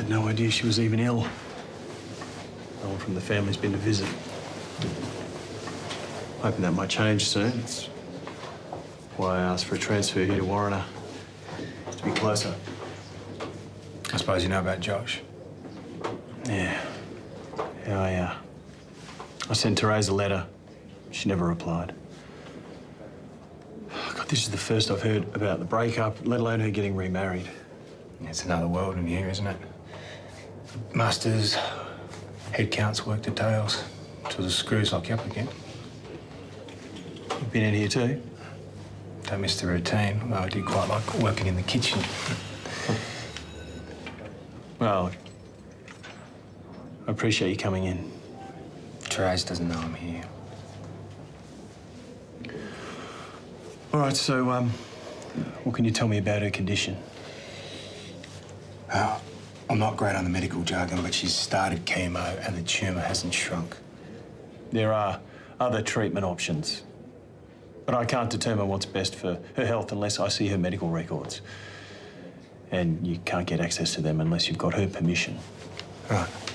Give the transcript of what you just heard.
had no idea she was even ill. No one from the family's been to visit. Hoping that might change soon. It's why I asked for a transfer here to Warriner. To be closer. I suppose you know about Josh? Yeah. Yeah, I sent Therese a letter. She never replied. God, this is the first I've heard about the breakup, let alone her getting remarried. Yeah, it's another world in here, isn't it? Masters, head counts, work details, till the screws lock you up again. You've been in here too? Don't miss the routine, although I do quite like working in the kitchen. Well, I appreciate you coming in. Therese doesn't know I'm here. All right, so, what can you tell me about her condition? Well, I'm not great on the medical jargon, but she's started chemo and the tumour hasn't shrunk. There are other treatment options. But I can't determine what's best for her health unless I see her medical records. And you can't get access to them unless you've got her permission. Right.